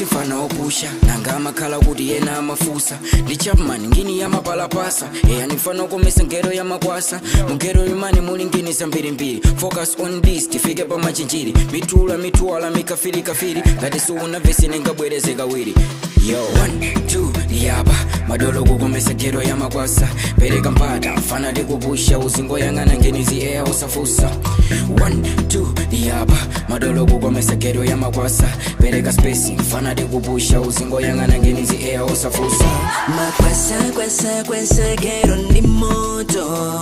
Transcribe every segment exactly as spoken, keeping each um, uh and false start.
sifana opusha nanga makhala kuti yena amafusa ndi chapman ngini ya mapalapasa eya nifana komesa ngero ya makwasa mugero imani muli ngini zambirimbiri focus on this tifike pa machinjiri mitula mitwala mikafiri kafiri ngati suuna vesi ningabwereze kawiri yo one two yaba madolo kukomesa ngero ya makwasa pereka mpata mfana likupusha uzingo yang'ana ngenizi eya usafusa one two yaba madolo kukomesa ngero ya makwasa pereka space mfana likupusha uzingo yang'ana ngenizi eya usafusa makwasa kwasa kwasa gero ni moto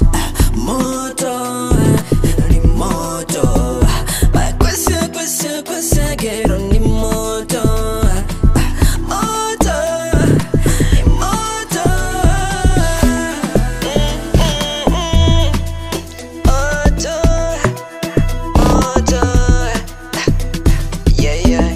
moto ni moto makwasa kwasa kwasa gero ni moto moto ni moto moto moto yeah yeah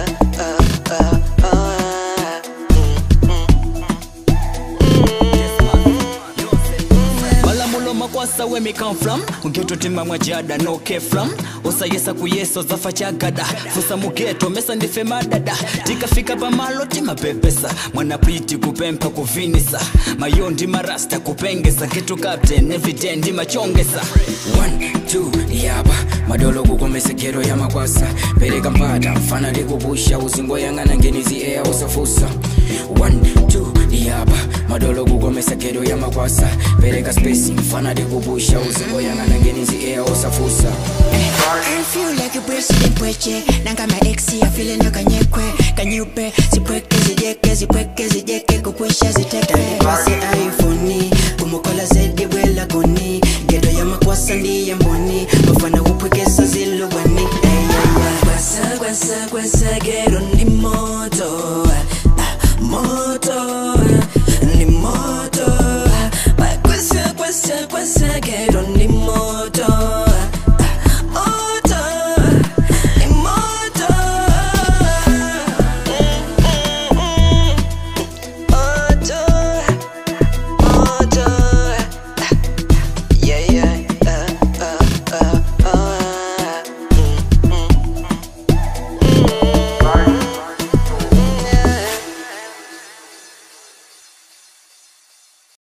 makwasa where me come from Ghetto tima mwajada no care from Osa yesa kuyeso zafa chagada Fusa mugeto mesa ndife madada Tika fika pa malo tima pepesa Mwana priti kupempa kufinisa Mayondi marasta kupengesa Ghetto captain everyday ndi machongesa one two yaba madolo kukomesa ngero ya makwasa pereka mpata mfana likupusha uzingo yang'ana ngenizi eya usafusa one two yaba madolo kukomesa ngero ya makwasa pereka space mfana likupusha uzingo yang'ana ngenizi eya usafusa I feel like a president pweche nanga my ex ya feeling no kanyekwe kanyupe zipweke zijeke zipweke zijeke kupwisha ziteke basi iPhone kumukola zedi wela koni gedo ya makwasa ndiye